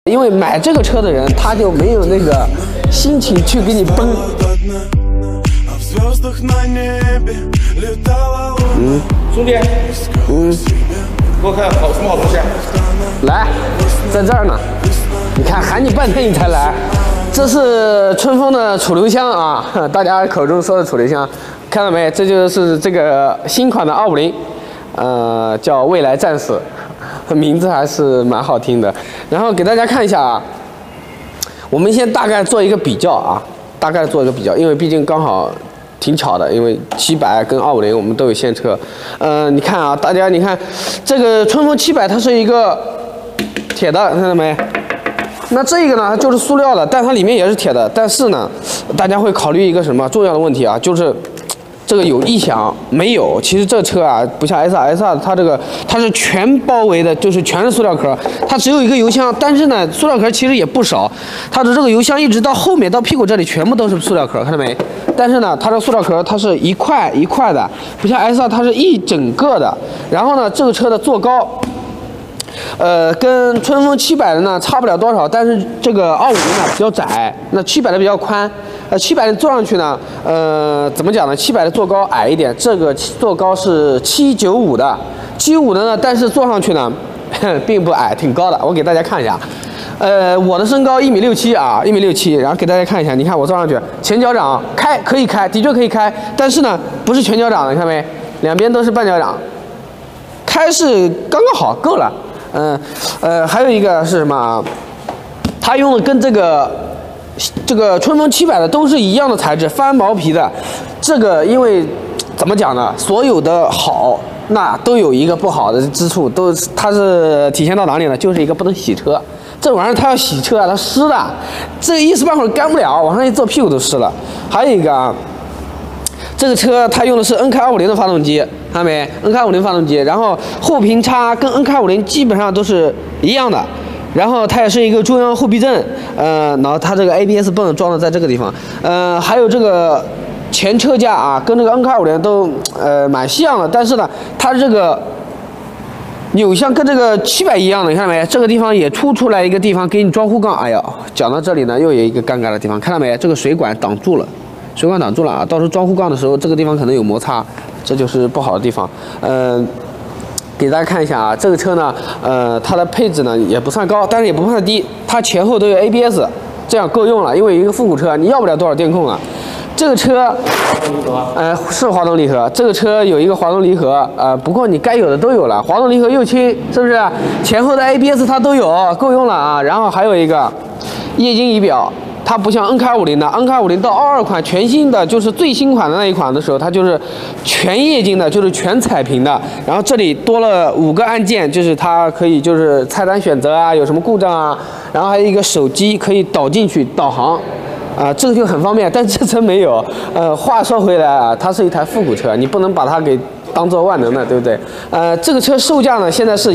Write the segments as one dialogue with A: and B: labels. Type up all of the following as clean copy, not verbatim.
A: 因为买这个车的人他就没有那个心情去给你崩。
B: 兄弟，给我看什么好东西？
A: 来，在这儿呢。你看喊你半天你才来，这是春风的楚留香啊，大家口中说的楚留香，看到没？这就是这个新款的250，叫未来战士。 名字还是蛮好听的，然后给大家看一下啊，我们先大概做一个比较啊，因为毕竟刚好挺巧的，因为700跟250我们都有现车，你看啊，大家你看这个春风700它是一个铁的，看到没？那这个呢它就是塑料的，但它里面也是铁的，但是呢，大家会考虑一个什么重要的问题啊，就是。 这个有异响没有？其实这车啊，不像 S2，它是全包围的，就是全是塑料壳，它只有一个油箱，但是呢，塑料壳其实也不少，它的这个油箱一直到后面到屁股这里全部都是塑料壳，看到没？但是呢，它的塑料壳它是一块一块的，不像 S2它是一整个的。然后呢，这个车的座高，跟春风700的呢差不了多少，但是这个250呢比较窄，那700的比较宽。 700的坐上去呢，怎么讲呢？700的坐高矮一点，这个坐高是795的，795的呢，但是坐上去呢，并不矮，挺高的。我给大家看一下，我的身高1.67米啊，1.67米，然后给大家看一下，你看我坐上去，前脚掌开可以开，的确可以开，但是呢，不是全脚掌的，你看没？两边都是半脚掌，开是刚刚好，够了。还有一个是什么？它用的跟这个春风700的都是一样的材质，翻毛皮的。这个因为怎么讲呢？所有的好，那都有一个不好的之处，它是体现到哪里呢？就是一个不能洗车。这玩意儿它要洗车啊，它湿的，这一时半会儿干不了，往上一坐屁股都湿了。还有一个啊，这个车它用的是 NK250的发动机，看到没 ？NK250发动机，然后后平差跟 NK250基本上都是一样的。 然后它也是一个中央后避震，然后它这个 ABS 泵装的在这个地方，还有这个前车架啊，跟这个 NK250都蛮像的，但是呢，它这个扭向跟这个700一样的，你看到没？这个地方也凸出来一个地方给你装护杠。哎呀，讲到这里呢，又有一个尴尬的地方，看到没？这个水管挡住了，啊，到时候装护杠的时候，这个地方可能有摩擦，这就是不好的地方，给大家看一下啊，这个车呢，它的配置呢也不算高，但是也不算低，它前后都有 ABS， 这样够用了。因为一个复古车，你要不了多少电控啊。这个车，是滑动离合，这个车有一个滑动离合，不过你该有的都有了，滑动离合又轻，是不是？前后的 ABS 它都有，够用了啊。然后还有一个液晶仪表。 它不像 NK250的 ，NK250到22款全新的，就是最新款的那一款的时候，它就是全液晶的，就是全彩屏的。然后这里多了5个按键，就是它可以就是菜单选择啊，有什么故障啊，然后还有一个手机可以导进去导航，这个就很方便。但这车没有。话说回来啊，它是一台复古车，你不能把它给当做万能的，对不对？这个车售价呢，现在是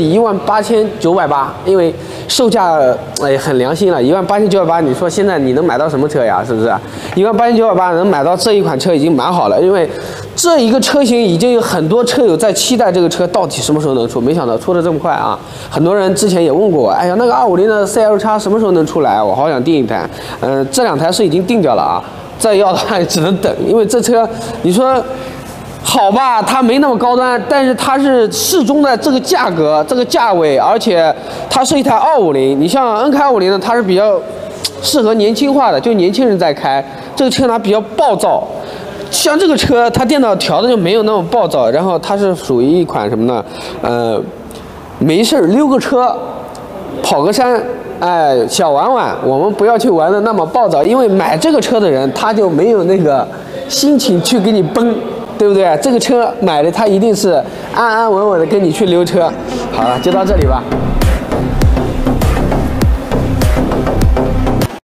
A: 18980，因为售价很良心了，18980，你说现在你能买到什么车呀？是不是？18980能买到这一款车已经蛮好了，因为这一个车型已经有很多车友在期待这个车到底什么时候能出，没想到出的这么快啊！很多人之前也问过我，哎呀，那个250的 CLX 什么时候能出来？我好想订一台。这2台是已经定掉了啊，再要的话只能等，因为这车你说。 好吧，它没那么高端，但是它是适中的这个价格、这个价位，而且它是一台250。你像 NK250呢，它是比较适合年轻化的，就年轻人在开。这个车呢比较暴躁，像这个车它电脑调的就没有那么暴躁，然后它是属于一款什么呢？没事溜个车，跑个山。 小玩玩，我们不要去玩的那么暴躁，因为买这个车的人他就没有那个心情去给你崩，对不对？这个车买的他一定是安安稳稳的跟你去溜车。好了，就到这里吧。